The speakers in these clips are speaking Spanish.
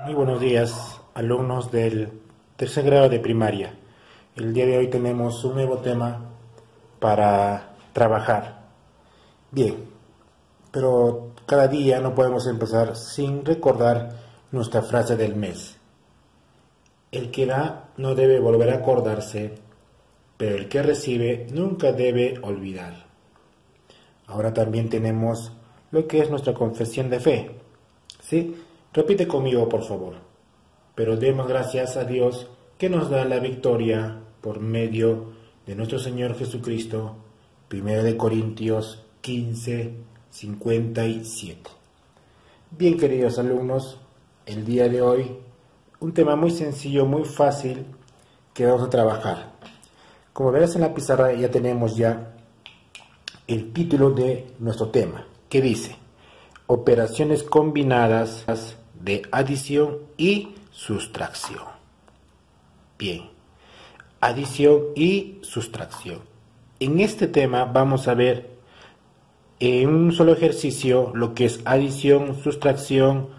Muy buenos días, alumnos del tercer grado de primaria. El día de hoy tenemos un nuevo tema para trabajar. Bien, pero cada día no podemos empezar sin recordar nuestra frase del mes. El que da no debe volver a acordarse, pero el que recibe nunca debe olvidar. Ahora también tenemos lo que es nuestra confesión de fe. ¿Sí? Repite conmigo, por favor. Pero demos gracias a Dios que nos da la victoria por medio de nuestro Señor Jesucristo. 1 Corintios 15, 57. Bien, queridos alumnos, el día de hoy un tema muy sencillo, muy fácil que vamos a trabajar. Como verás en la pizarra ya tenemos ya el título de nuestro tema, que dice operaciones combinadas de adición y sustracción. Bien, adición y sustracción. En este tema vamos a ver en un solo ejercicio lo que es adición, sustracción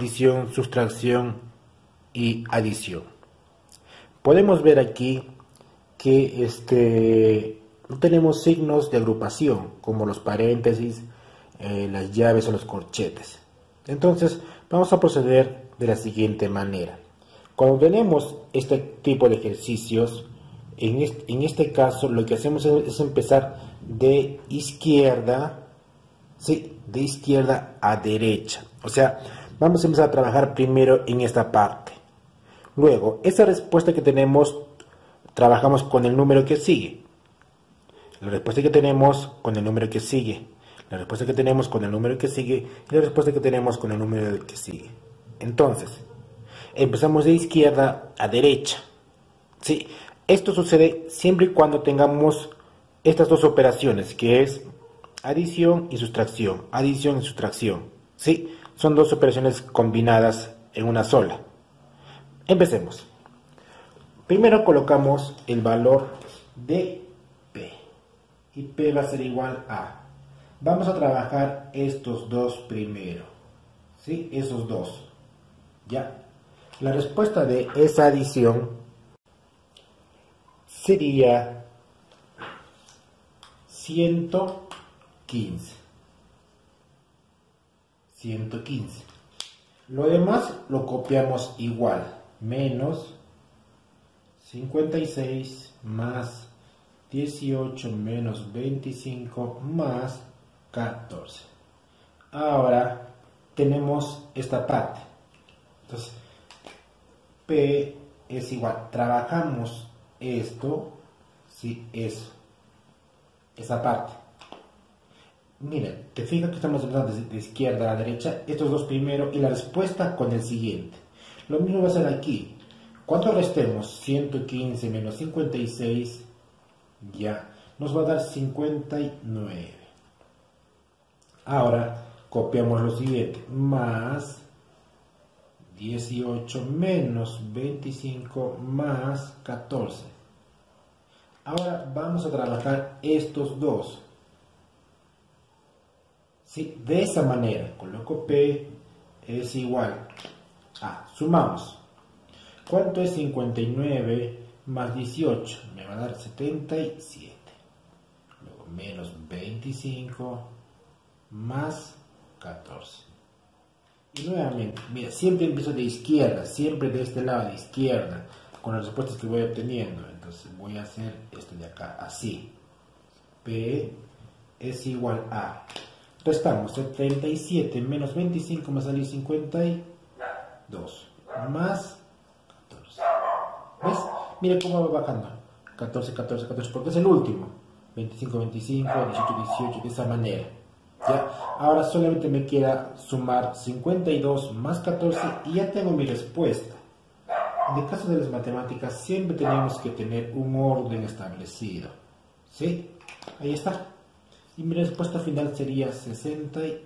y adición. Podemos ver aquí que no tenemos signos de agrupación como los paréntesis, las llaves o los corchetes. Entonces vamos a proceder de la siguiente manera. Cuando tenemos este tipo de ejercicios, en este caso lo que hacemos es empezar de izquierda, ¿sí? De izquierda a derecha. O sea, vamos a empezar a trabajar primero en esta parte. Luego, esa respuesta que tenemos, trabajamos con el número que sigue. La respuesta que tenemos con el número que sigue. La respuesta que tenemos con el número que sigue. Y la respuesta que tenemos con el número que sigue. Entonces, empezamos de izquierda a derecha. ¿Sí? Esto sucede siempre y cuando tengamos estas dos operaciones, que es adición y sustracción. Adición y sustracción. ¿Sí? Son dos operaciones combinadas en una sola. Empecemos. Primero colocamos el valor de P. Y P va a ser igual a. Vamos a trabajar estos dos primero. ¿Sí? Esos dos. ¿Ya? La respuesta de esa adición sería 115. 115. Lo demás lo copiamos igual. Menos 56 más 18 menos 25 más 14. Ahora tenemos esta parte. Entonces, P es igual. Trabajamos esto, sí, eso. Esa parte. Miren, te fijas que estamos empezando de izquierda a derecha, estos dos primero y la respuesta con el siguiente. Lo mismo va a ser aquí. Cuando restemos 115 menos 56, ya nos va a dar 59. Ahora copiamos lo siguiente, más 18 menos 25 más 14. Ahora vamos a trabajar estos dos. ¿Sí? De esa manera, coloco P es igual a, sumamos. ¿Cuánto es 59 más 18? Me va a dar 77. Luego menos 25 más 14. Y nuevamente, mira, siempre empiezo de izquierda, siempre de este lado de izquierda, con las respuestas que voy obteniendo. Entonces voy a hacer esto de acá, así. P es igual a, restamos 77 menos 25 me salió 52, más 14. ¿Ves? Mira cómo va bajando. 14, 14, 14, porque es el último. 25, 25, 18, 18, de esa manera. ¿Ya? Ahora solamente me queda sumar 52 más 14 y ya tengo mi respuesta. En el caso de las matemáticas siempre tenemos que tener un orden establecido. ¿Sí? Ahí está. Y mi respuesta final sería 66.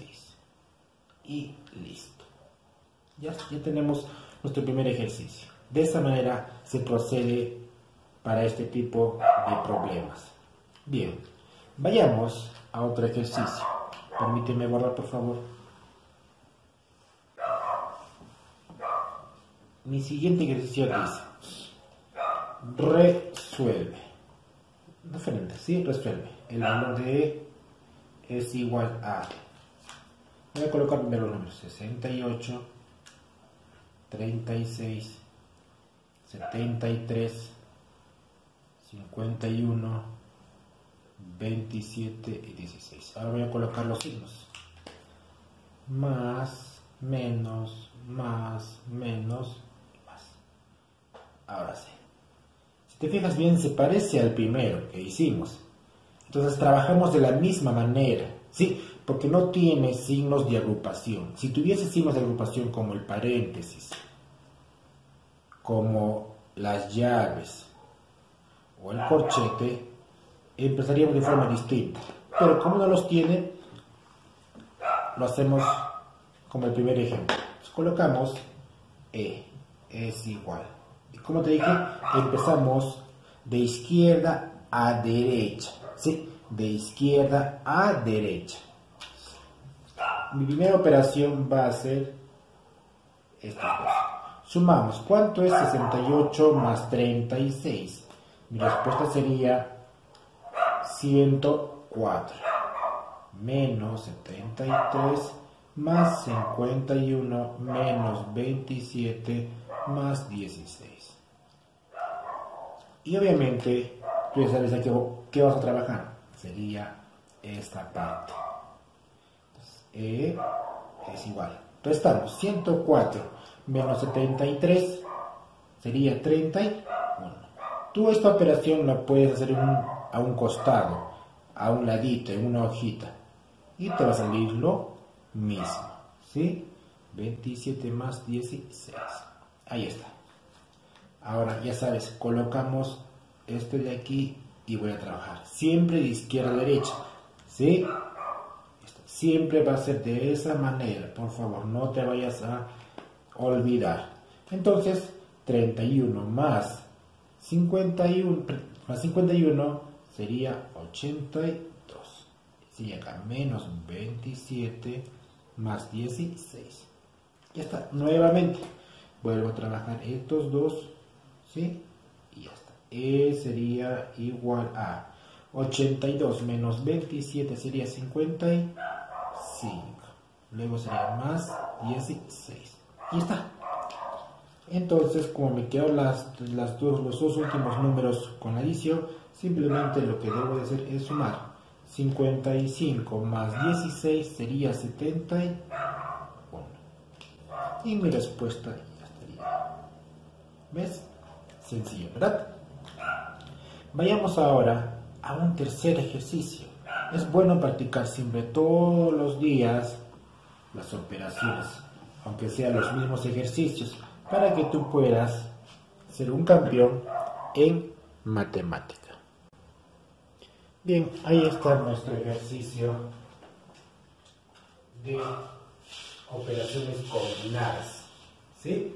Y listo. Ya tenemos nuestro primer ejercicio. De esa manera se procede para este tipo de problemas. Bien, vayamos a otro ejercicio. Permíteme borrar, por favor. mi siguiente ejercicio dice, resuelve. Diferente, ¿sí? Resuelve. El valor de E es igual a... Voy a colocar primero los números. 68, 36, 73, 51, 27 y 16. Ahora voy a colocar los signos. Más, menos, más, más. Ahora sí. Si te fijas bien, se parece al primero que hicimos. Entonces trabajamos de la misma manera, ¿sí? Porque no tiene signos de agrupación. Si tuviese signos de agrupación como el paréntesis, como las llaves o el corchete, empezaríamos de forma distinta. Pero como no los tiene, lo hacemos como el primer ejemplo. Entonces, colocamos E es igual. Y como te dije, empezamos de izquierda a derecha. ¿Sí? De izquierda a derecha. Mi primera operación va a ser esta cosa. Sumamos. ¿Cuánto es 68 más 36? Mi respuesta sería 104. Menos 73 más 51 menos 27 más 16. Y obviamente, tú ya sabes qué vas a trabajar. Sería esta parte. Entonces, E es igual. Restamos 104 menos 73 sería 31. Tú esta operación la puedes hacer a un costado, a un ladito, en una hojita. Y te va a salir lo mismo. ¿Sí? 27 más 16. Ahí está. Ahora ya sabes, colocamos esto de aquí y voy a trabajar siempre de izquierda a derecha. ¿Sí? Siempre va a ser de esa manera. Por favor, no te vayas a olvidar. Entonces, 31 más 51 sería 82. Sí, acá menos 27 más 16. Ya está. Nuevamente, vuelvo a trabajar estos dos. ¿Sí? Y ya está. E sería igual a 82 menos 27 sería 55. Luego sería más 16. Y está. Entonces, como me quedan los dos últimos números con adición, simplemente lo que debo de hacer es sumar. 55 más 16 sería 71. Y mi respuesta ya estaría. ¿Ves? Sencillo, ¿verdad? Vayamos ahora a un tercer ejercicio. Es bueno practicar siempre todos los días las operaciones, aunque sean los mismos ejercicios, para que tú puedas ser un campeón en matemática. Bien, ahí está nuestro ejercicio de operaciones combinadas. ¿Sí?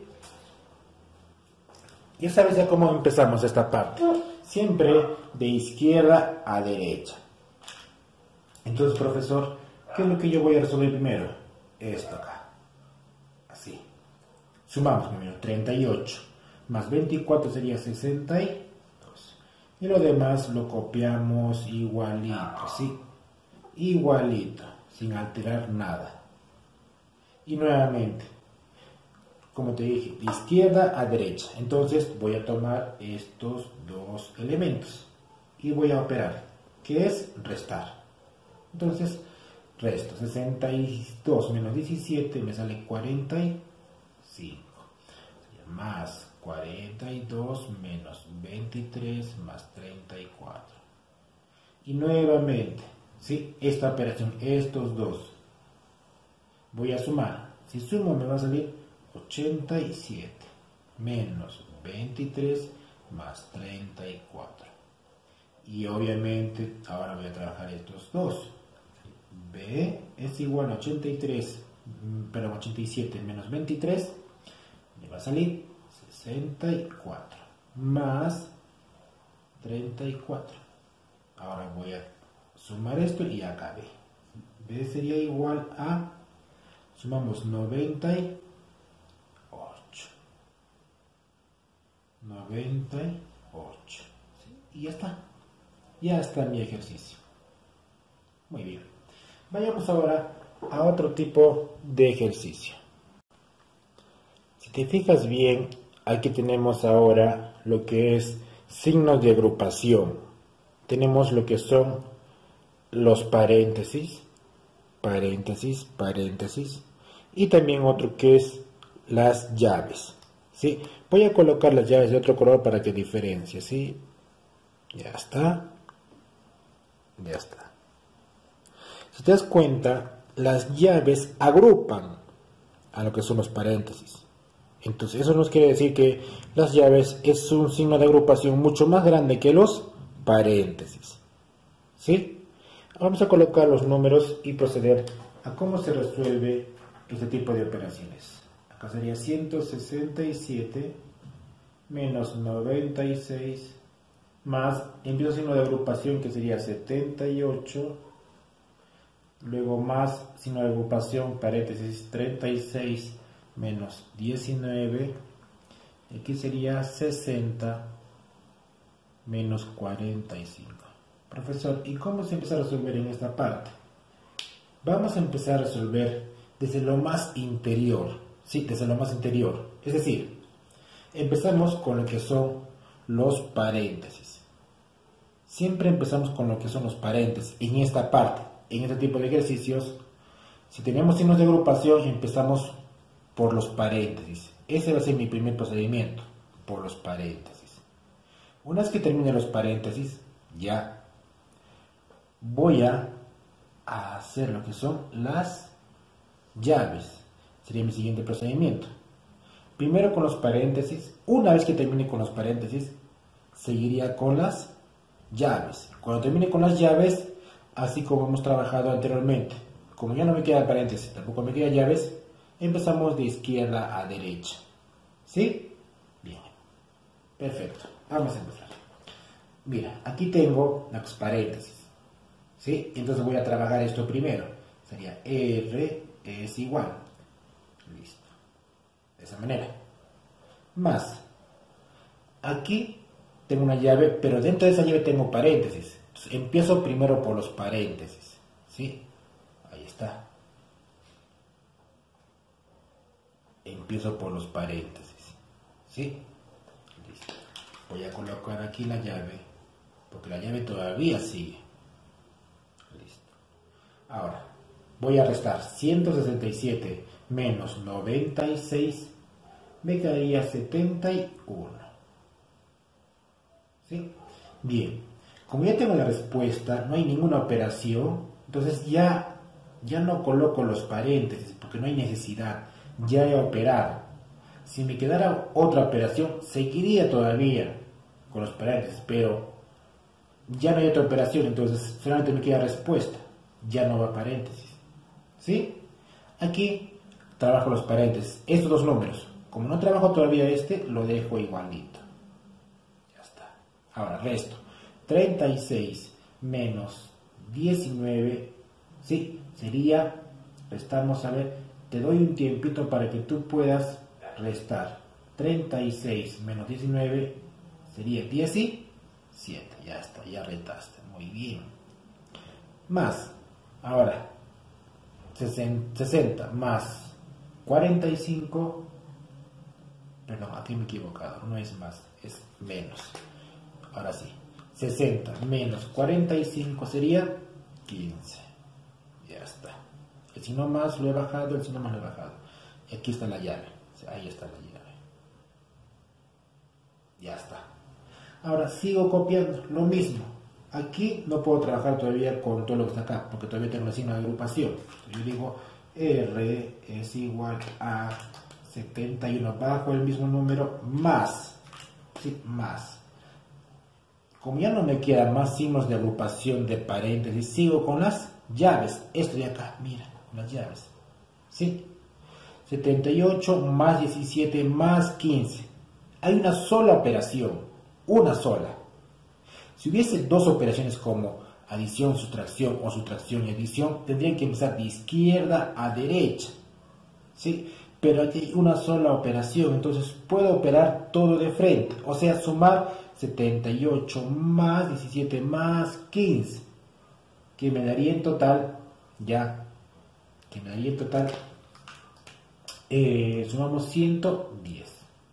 Ya sabes ya cómo empezamos esta parte. Siempre de izquierda a derecha. Entonces, profesor, ¿qué es lo que yo voy a resolver primero? Esto acá. Así. Sumamos primero 38 más 24 sería 62. Y lo demás lo copiamos igualito, ¿sí? Igualito, sin alterar nada. Y nuevamente, como te dije, de izquierda a derecha. Entonces voy a tomar estos dos elementos y voy a operar, que es restar. Entonces, resto 62 menos 17 me sale 45. Más 42 menos 23 más 34. Y nuevamente, ¿sí? Esta operación, estos dos, voy a sumar. Si sumo me va a salir 87 menos 23 más 34. Y obviamente ahora voy a trabajar estos dos. B es igual a 87 menos 23. Me va a salir 64 más 34. Ahora voy a sumar esto y acá B. B sería igual a, sumamos 98 98. ¿Sí? Y ya está. Ya está mi ejercicio. Muy bien. Vayamos ahora a otro tipo de ejercicio. Si te fijas bien, aquí tenemos ahora lo que es signos de agrupación. Tenemos lo que son los paréntesis, paréntesis, paréntesis, y también otro que es las llaves. ¿Sí? Voy a colocar las llaves de otro color para que diferencie. ¿Sí? Ya está. Ya está. Si te das cuenta, las llaves agrupan a lo que son los paréntesis. Entonces eso nos quiere decir que las llaves es un signo de agrupación mucho más grande que los paréntesis. ¿Sí? Vamos a colocar los números y proceder a cómo se resuelve este tipo de operaciones. Acá sería 167 menos 96 más, empiezo signo de agrupación que sería 78, luego más signo de agrupación, paréntesis, 36 menos 19, aquí sería 60 menos 45. Profesor, ¿y cómo se empieza a resolver en esta parte? Vamos a empezar a resolver desde lo más interior, sí, desde lo más interior, es decir, empezamos con lo que son los paréntesis. Siempre empezamos con lo que son los paréntesis en esta parte, en este tipo de ejercicios. Si tenemos signos de agrupación, empezamos por los paréntesis. Ese va a ser mi primer procedimiento, por los paréntesis. Una vez que termine los paréntesis, ya voy a hacer lo que son las llaves. Sería mi siguiente procedimiento. Primero con los paréntesis. Una vez que termine con los paréntesis, seguiría con las llaves. Cuando termine con las llaves, así como hemos trabajado anteriormente, como ya no me queda paréntesis, tampoco me quedan llaves, empezamos de izquierda a derecha. ¿Sí? Bien. Perfecto. Vamos a empezar. Mira, aquí tengo los paréntesis. ¿Sí? Entonces voy a trabajar esto primero. Sería R es igual. Listo. De esa manera. Más. Aquí tengo una llave, pero dentro de esa llave tengo paréntesis. Entonces, empiezo primero por los paréntesis. ¿Sí? Ahí está. Empiezo por los paréntesis. ¿Sí? Listo. Voy a colocar aquí la llave, porque la llave todavía sigue. Listo. Ahora, voy a restar 167 menos 96, me quedaría 71. ¿Sí? Bien, como ya tengo la respuesta, no hay ninguna operación, entonces ya no coloco los paréntesis, porque no hay necesidad, ya he operado. Si me quedara otra operación, seguiría todavía con los paréntesis, pero ya no hay otra operación, entonces solamente me queda respuesta, ya no va paréntesis. ¿Sí? Aquí trabajo los paréntesis, estos dos números. Como no trabajo todavía este, lo dejo igualito. Ya está. Ahora resto. 36 menos 19, ¿sí? Sería, restamos, a ver, te doy un tiempito para que tú puedas restar. 36 menos 19 sería 17. Ya está, ya restaste. Muy bien. Más, ahora, 60 más 45, perdón, aquí me he equivocado, no es más, es menos. Ahora sí, 60 menos 45 sería 15. Ya está. El signo más lo he bajado, el signo más lo he bajado. Y aquí está la llave. Ahí está la llave. Ya está. Ahora sigo copiando lo mismo. Aquí no puedo trabajar todavía con todo lo que está acá, porque todavía tengo el signo de agrupación. Yo digo R es igual a 71 bajo el mismo número más. ¿Sí? Más. Como ya no me quedan más signos de agrupación de paréntesis, sigo con las llaves. Esto de acá, mira, con las llaves. ¿Sí? 78 más 17 más 15. Hay una sola operación, una sola. Si hubiese dos operaciones como adición, sustracción o sustracción y adición, tendrían que empezar de izquierda a derecha. ¿Sí? pero aquí hay una sola operación, entonces puedo operar todo de frente, o sea, sumar 78 más 17 más 15, que me daría en total, sumamos 110.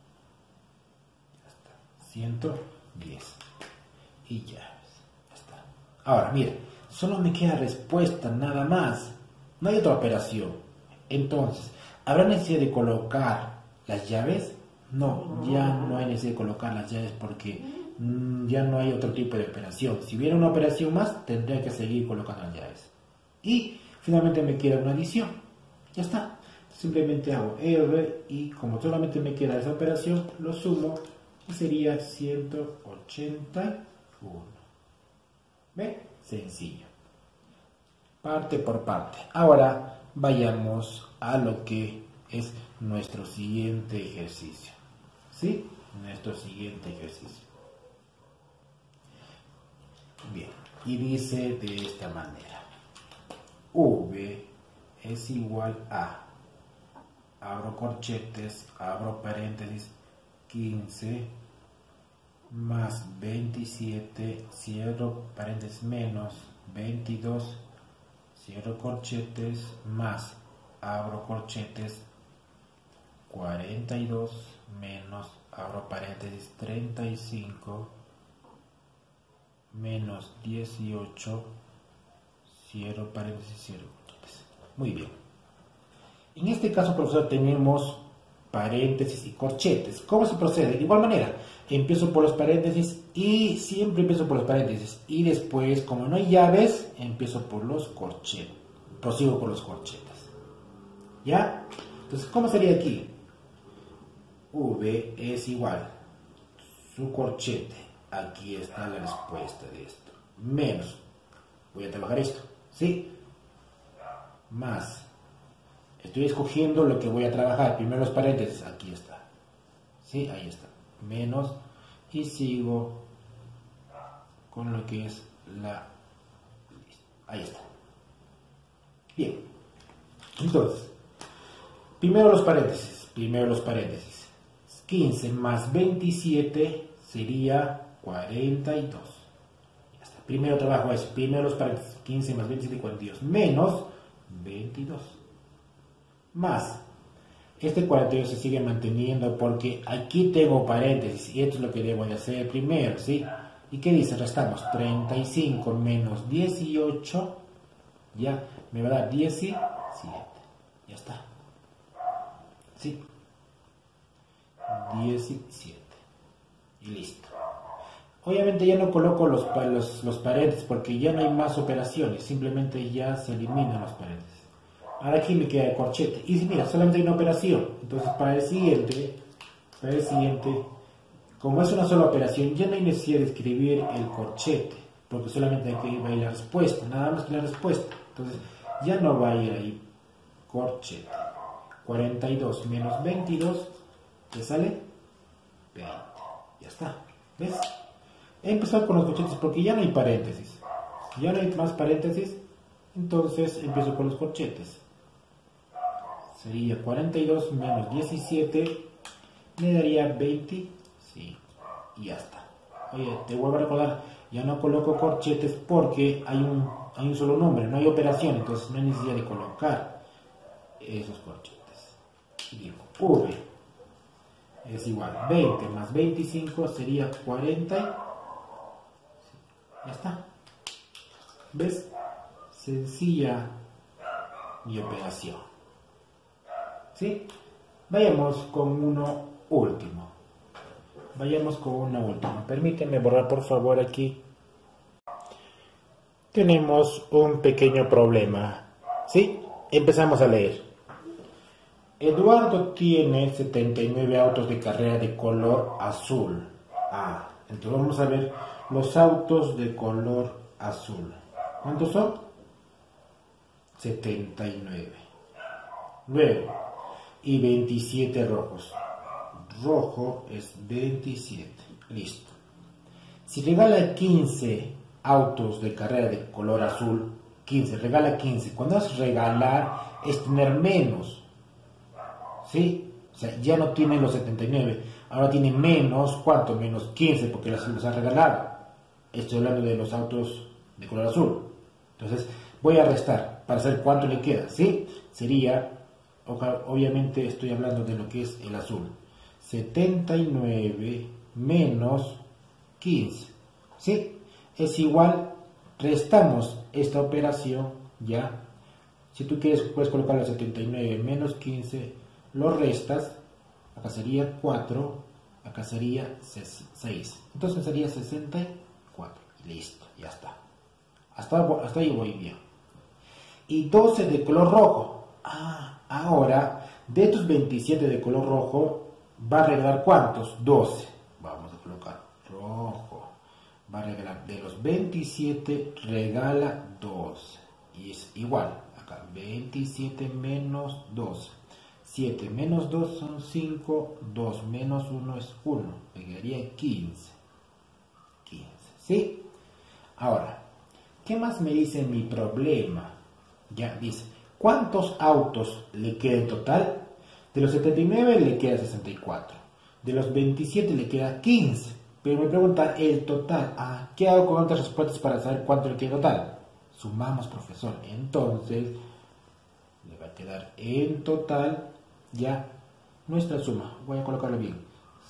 110. Y ya está. Ahora, mira, solo me queda respuesta, nada más. No hay otra operación. Entonces, ¿habrá necesidad de colocar las llaves? No, ya no hay necesidad de colocar las llaves porque ya no hay otro tipo de operación. Si hubiera una operación más, tendría que seguir colocando las llaves. Y finalmente me queda una adición. Ya está. Simplemente hago R y como solamente me queda esa operación, lo sumo y sería 181. ¿Ve? Sencillo. Parte por parte. Ahora vayamos a lo que es nuestro siguiente ejercicio. ¿Sí? Nuestro siguiente ejercicio. Bien. Y dice de esta manera. V es igual a, abro corchetes, abro paréntesis, 15 más 27, cierro paréntesis, menos 22, cierro corchetes, más, abro corchetes, 42, menos, abro paréntesis, 35, menos 18, cierro paréntesis, cierro corchetes. Muy bien. En este caso, profesor, tenemos paréntesis y corchetes. ¿Cómo se procede? De igual manera, empiezo por los paréntesis y siempre empiezo por los paréntesis. Y después, como no hay llaves, empiezo por los corchetes. Prosigo por los corchetes. ¿Ya? Entonces, ¿cómo sería aquí? V es igual. Su corchete. Aquí está la respuesta de esto. Menos. Voy a trabajar esto. ¿Sí? Más. Estoy escogiendo lo que voy a trabajar. Primero los paréntesis. Aquí está. ¿Sí? Ahí está. Menos. Y sigo con lo que es la... Ahí está. Bien. Entonces, primero los paréntesis. 15 más 27 sería 42. Ya está. Primero trabajo eso. Primero los paréntesis. 15 más 27, 42. Menos 22. Más. Este 42 se sigue manteniendo porque aquí tengo paréntesis y esto es lo que debo de hacer primero, ¿sí? ¿Y qué dice? Restamos 35 menos 18, ya me va a dar 17. Ya está. ¿Sí? 17. Y listo. Obviamente ya no coloco los paréntesis porque ya no hay más operaciones, simplemente ya se eliminan los paréntesis. Ahora aquí me queda el corchete. Y mira, solamente hay una operación. Entonces para el siguiente, como es una sola operación, ya no hay necesidad de escribir el corchete, porque solamente aquí va a ir la respuesta, nada más que la respuesta. Entonces ya no va a ir ahí corchete. 42 menos 22, ¿te sale? 20. Ya está. ¿Ves? He empezado con los corchetes porque ya no hay paréntesis. Ya no hay más paréntesis, entonces empiezo con los corchetes. Sería 42 menos 17, me daría 20, sí, y ya está. Oye, te vuelvo a recordar, ya no coloco corchetes porque hay un solo número, no hay operación, entonces no hay necesidad de colocar esos corchetes. Y digo, V es igual, 20 más 25 sería 40, ya está. ¿Ves? Sencilla mi operación. ¿Sí? Vayamos con uno último. Permíteme borrar por favor aquí. Tenemos un pequeño problema. ¿Sí? Empezamos a leer. Eduardo tiene 79 autos de carrera de color azul. Entonces vamos a ver los autos de color azul. ¿Cuántos son? 79. Luego, y 27 rojos. Rojo es 27. Listo. Si regala 15 autos de carrera de color azul, 15, regala 15. Cuando es regalar es tener menos. ¿sí? O sea, ya no tienen los 79, ahora tienen menos, ¿cuánto? Menos 15, porque los han regalado. Estoy hablando de los autos de color azul. Entonces, voy a restar para saber cuánto le queda, ¿sí? Sería, obviamente estoy hablando de lo que es el azul. 79 menos 15, ¿sí? Es igual, restamos esta operación, ¿ya? Si tú quieres, puedes colocar los 79 menos 15, lo restas, acá sería 4, acá sería 6. Entonces sería 64, y listo, ya está. Hasta ahí voy bien. Y 12 de color rojo. Ahora, de estos 27 de color rojo, va a regalar ¿cuántos? 12. Vamos a colocar rojo. Va a regalar, de los 27, regala 12. Y es igual, acá, 27 menos 12. 7 menos 2 son 5, 2 menos 1 es 1. Me quedaría 15. 15, ¿sí? Ahora, ¿qué más me dice mi problema? Ya dice, ¿cuántos autos le queda en total? De los 79 le queda 64. De los 27 le queda 15. Pero me pregunta el total. ¿Qué hago con otras respuestas para saber cuánto le queda en total? Sumamos, profesor. Entonces, le va a quedar en total ya nuestra suma. Voy a colocarlo bien.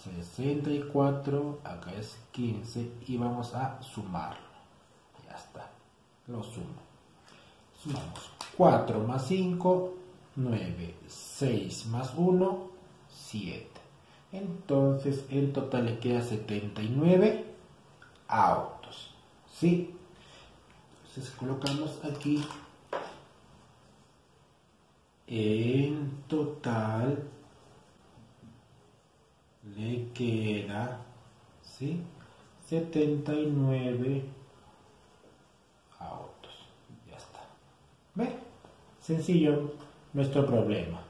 64, acá es 15 y vamos a sumarlo. Ya está. Lo sumo. Sumamos 4 más 5, 9, 6 más 1, 7. Entonces en total le queda 79 autos, ¿sí? Entonces colocamos aquí, en total le queda, ¿sí? 79 autos. Ya está. ¿Ve? Sencillo nuestro problema.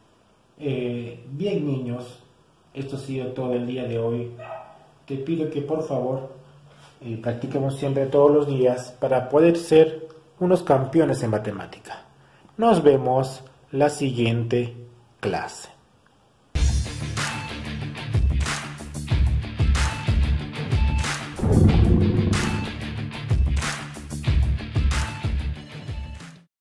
Bien, niños, esto ha sido todo el día de hoy. Te pido que por favor practiquemos siempre todos los días para poder ser unos campeones en matemática. Nos vemos la siguiente clase.